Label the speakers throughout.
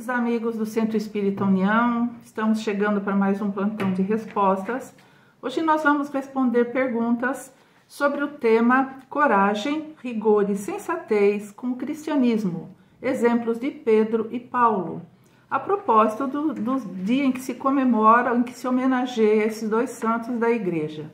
Speaker 1: Queridos amigos do Centro Espírita União, estamos chegando para mais um plantão de respostas. Hoje nós vamos responder perguntas sobre o tema Coragem, Rigor e Sensatez com o Cristianismo, exemplos de Pedro e Paulo, a propósito do dia em que se comemora, em que se homenageia esses dois santos da Igreja.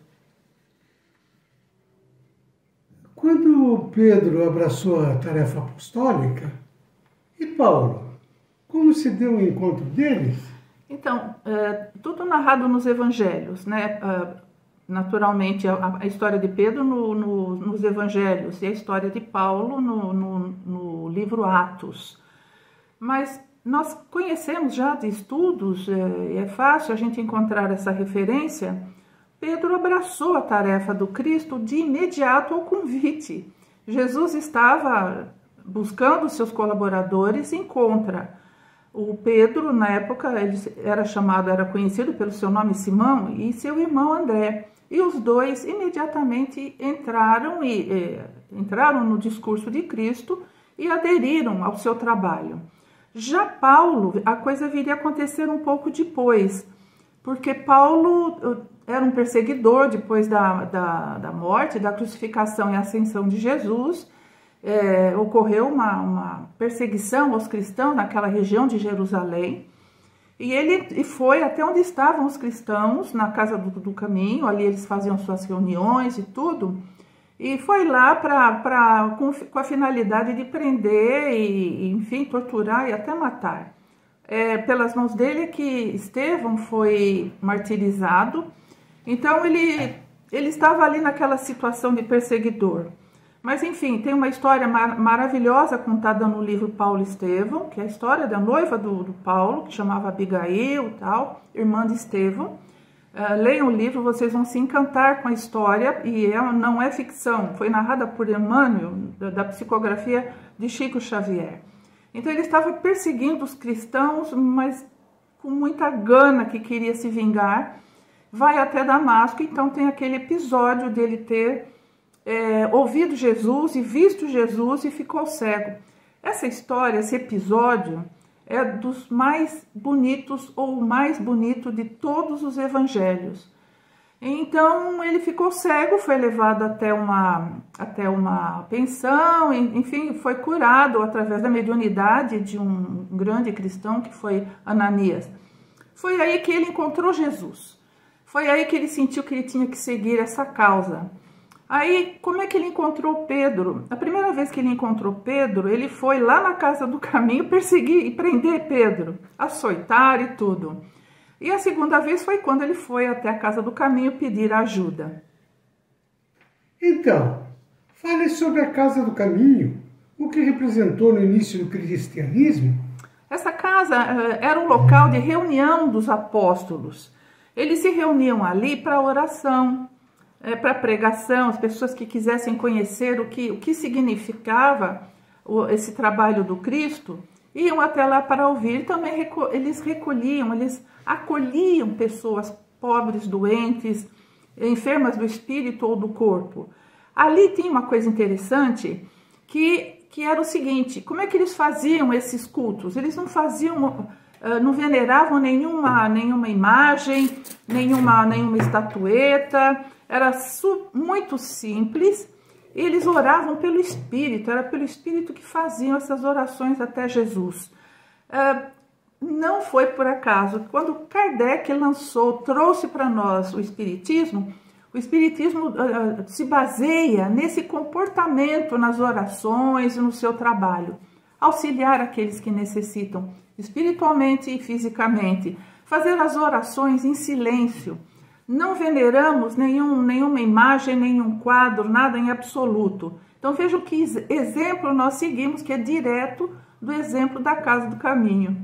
Speaker 2: Quando Pedro abraçou a tarefa apostólica, e Paulo, como se deu o encontro deles?
Speaker 1: Então, tudo narrado nos evangelhos, né? Naturalmente, a história de Pedro nos evangelhos e a história de Paulo no livro Atos. Mas nós conhecemos já de estudos, é fácil a gente encontrar essa referência. Pedro abraçou a tarefa do Cristo de imediato ao convite. Jesus estava buscando seus colaboradores e encontra o Pedro, na época, ele era conhecido pelo seu nome Simão, e seu irmão André. E os dois imediatamente entraram no discurso de Cristo e aderiram ao seu trabalho. Já Paulo, a coisa viria a acontecer um pouco depois, porque Paulo era um perseguidor depois da morte, da crucificação e ascensão de Jesus. Ocorreu uma perseguição aos cristãos naquela região de Jerusalém, e ele foi até onde estavam os cristãos, na casa do caminho, ali eles faziam suas reuniões e tudo, e foi lá com a finalidade de prender e, enfim, torturar e até matar. Pelas mãos dele que Estevão foi martirizado. Então ele estava ali naquela situação de perseguidor. Mas enfim, tem uma história maravilhosa contada no livro Paulo e Estevão, que é a história da noiva do Paulo, que chamava Abigail, tal, irmã de Estevão. Leiam o livro, vocês vão se encantar com a história, e não é ficção, foi narrada por Emmanuel, da psicografia de Chico Xavier. Então ele estava perseguindo os cristãos, mas com muita gana, que queria se vingar. Vai até Damasco, então tem aquele episódio dele ter ouvido Jesus e visto Jesus e ficou cego. Essa história, esse episódio, é dos mais bonitos ou o mais bonito de todos os evangelhos. Então ele ficou cego, foi levado até uma pensão, enfim, foi curado através da mediunidade de um grande cristão que foi Ananias. Foi aí que ele encontrou Jesus. Foi aí que ele sentiu que ele tinha que seguir essa causa. Aí, como é que ele encontrou Pedro? A primeira vez que ele encontrou Pedro, ele foi lá na casa do caminho perseguir e prender Pedro, açoitar e tudo. E a segunda vez foi quando ele foi até a casa do caminho pedir ajuda.
Speaker 2: Então, fale sobre a casa do caminho, o que representou no início do cristianismo.
Speaker 1: Essa casa era um local de reunião dos apóstolos. Eles se reuniam ali para oração, para pregação, as pessoas que quisessem conhecer o que significava esse trabalho do Cristo, iam até lá para ouvir. Também eles acolhiam pessoas pobres, doentes, enfermas do espírito ou do corpo. Ali tem uma coisa interessante, que era o seguinte: como é que eles faziam esses cultos? Eles não veneravam nenhuma imagem, nenhuma estatueta. Era muito simples. Eles oravam pelo Espírito, era pelo Espírito que faziam essas orações até Jesus. Não foi por acaso. Quando Kardec trouxe para nós o Espiritismo se baseia nesse comportamento nas orações e no seu trabalho. Auxiliar aqueles que necessitam espiritualmente e fisicamente. Fazer as orações em silêncio. Não veneramos nenhuma imagem, nenhum quadro, nada em absoluto. Então vejam que exemplo nós seguimos, que é direto do exemplo da casa do caminho.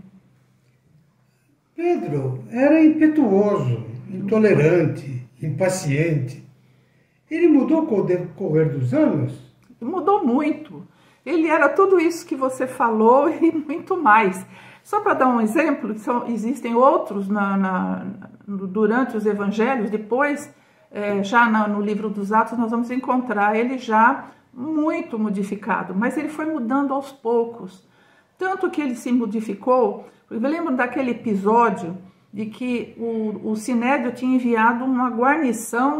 Speaker 2: Pedro era impetuoso, intolerante, impaciente. Ele mudou com o decorrer dos anos?
Speaker 1: Mudou muito. Ele era tudo isso que você falou e muito mais. Só para dar um exemplo, existem outros durante os evangelhos. Depois, já no livro dos Atos, nós vamos encontrar ele já muito modificado, mas ele foi mudando aos poucos. Tanto que ele se modificou Eu me lembro daquele episódio de que o Sinédrio tinha enviado uma guarnição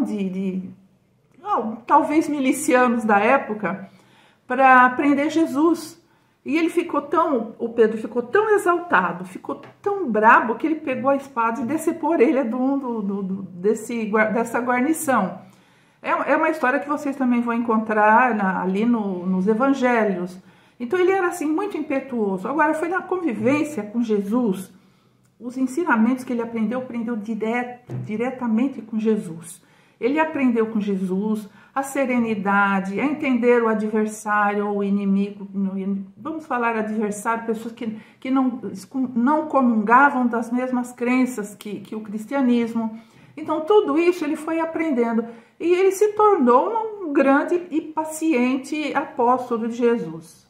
Speaker 1: talvez milicianos da época, para prender Jesus. E ele o Pedro ficou tão exaltado, ficou tão brabo, que ele pegou a espada e decepou a orelha dessa guarnição. É uma história que vocês também vão encontrar ali nos evangelhos. Então ele era assim muito impetuoso. Agora foi na convivência com Jesus, os ensinamentos que ele aprendeu diretamente com Jesus. Ele aprendeu com Jesus a serenidade, a entender o adversário ou o inimigo. Vamos falar adversário, pessoas que não comungavam das mesmas crenças que o cristianismo. Então tudo isso ele foi aprendendo e ele se tornou um grande e paciente apóstolo de Jesus.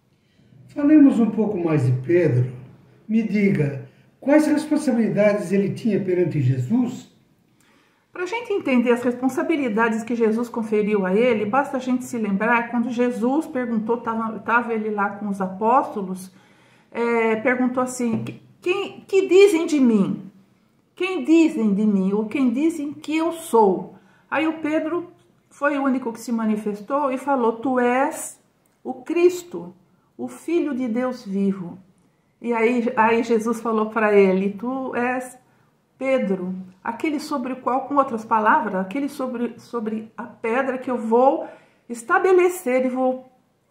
Speaker 2: Falemos um pouco mais de Pedro. Me diga, quais responsabilidades ele tinha perante Jesus?
Speaker 1: Para a gente entender as responsabilidades que Jesus conferiu a ele, basta a gente se lembrar quando Jesus perguntou, estava ele lá com os apóstolos, perguntou assim, que dizem de mim? Quem dizem de mim? Ou quem dizem que eu sou? Aí o Pedro foi o único que se manifestou e falou, tu és o Cristo, o Filho de Deus vivo. E aí Jesus falou para ele, tu és Pedro, aquele sobre o qual, com outras palavras, aquele sobre a pedra que eu vou estabelecer e vou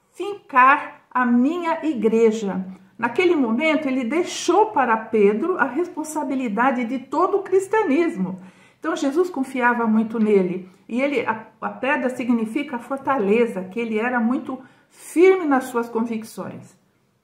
Speaker 1: fincar a minha igreja. Naquele momento, ele deixou para Pedro a responsabilidade de todo o cristianismo. Então, Jesus confiava muito nele. E a pedra significa fortaleza, que ele era muito firme nas suas convicções.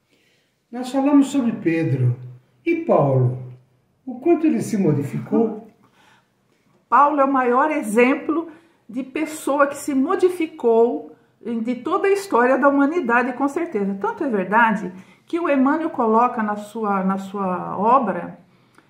Speaker 2: Nós falamos sobre Pedro. E Paulo? O quanto ele se modificou?
Speaker 1: Paulo é o maior exemplo de pessoa que se modificou de toda a história da humanidade, com certeza. Tanto é verdade que o Emmanuel coloca na sua obra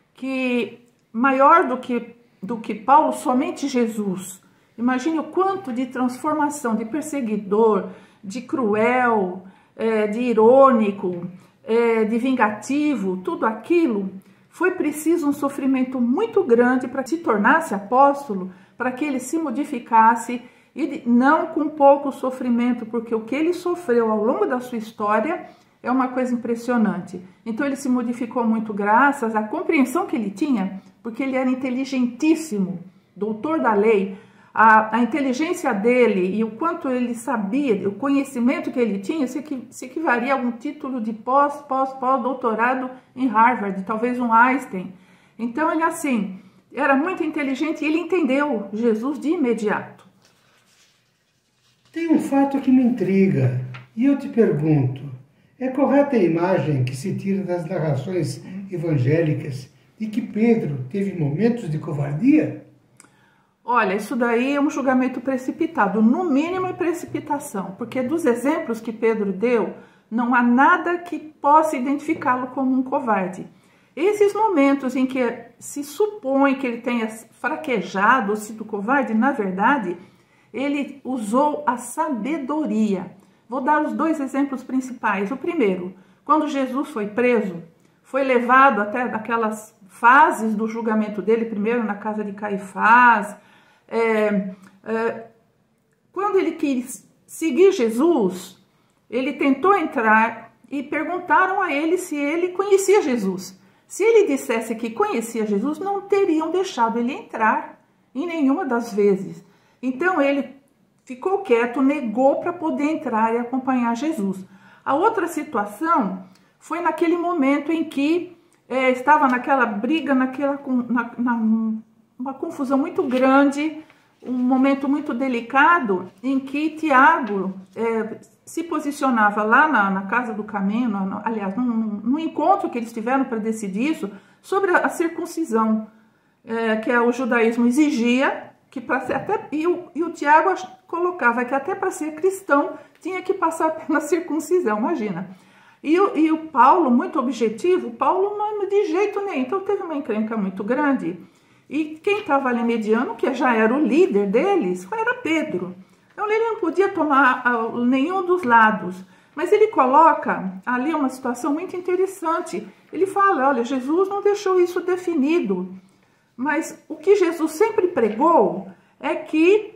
Speaker 1: que maior do que Paulo, somente Jesus. Imagine o quanto de transformação, de perseguidor, de cruel, de irônico, de vingativo, tudo aquilo. Foi preciso um sofrimento muito grande para que se tornasse apóstolo, para que ele se modificasse, e não com pouco sofrimento, porque o que ele sofreu ao longo da sua história é uma coisa impressionante. Então ele se modificou muito graças à compreensão que ele tinha, porque ele era inteligentíssimo, doutor da lei. A inteligência dele e o quanto ele sabia, o conhecimento que ele tinha, se equivalia a um título de pós-doutorado em Harvard, talvez um Einstein. Então ele assim, era muito inteligente e ele entendeu Jesus de imediato.
Speaker 2: Tem um fato que me intriga e eu te pergunto, é correta a imagem que se tira das narrações evangélicas de que Pedro teve momentos de covardia?
Speaker 1: Olha, isso daí é um julgamento precipitado, no mínimo é precipitação, porque dos exemplos que Pedro deu, não há nada que possa identificá-lo como um covarde. Esses momentos em que se supõe que ele tenha fraquejado ou sido covarde, na verdade, ele usou a sabedoria. Vou dar os dois exemplos principais. O primeiro, quando Jesus foi preso, foi levado até daquelas fases do julgamento dele, primeiro na casa de Caifás. Quando ele quis seguir Jesus, ele tentou entrar e perguntaram a ele se ele conhecia Jesus. Se ele dissesse que conhecia Jesus, não teriam deixado ele entrar em nenhuma das vezes. Então ele ficou quieto, negou para poder entrar e acompanhar Jesus. A outra situação foi naquele momento em que estava naquela briga, uma confusão muito grande, um momento muito delicado em que Tiago se posicionava lá na Casa do Caminho, aliás, num encontro que eles tiveram para decidir isso, sobre a circuncisão, que o judaísmo exigia, que e o Tiago colocava que até para ser cristão tinha que passar pela circuncisão, imagina. E o Paulo, muito objetivo, Paulo não de jeito nenhum, então teve uma encrenca muito grande. E quem estava ali mediando, que já era o líder deles, era Pedro. Então ele não podia tomar nenhum dos lados. Mas ele coloca ali uma situação muito interessante. Ele fala, olha, Jesus não deixou isso definido, mas o que Jesus sempre pregou é que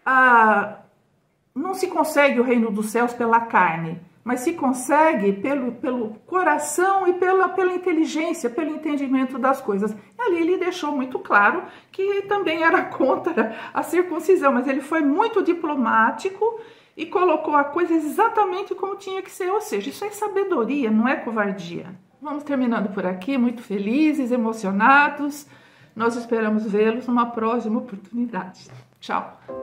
Speaker 1: não se consegue o reino dos céus pela carne, mas se consegue pelo coração e pela inteligência, pelo entendimento das coisas. E ali ele deixou muito claro que também era contra a circuncisão, mas ele foi muito diplomático e colocou a coisa exatamente como tinha que ser, ou seja, isso é sabedoria, não é covardia. Vamos terminando por aqui, muito felizes, emocionados. Nós esperamos vê-los numa próxima oportunidade. Tchau!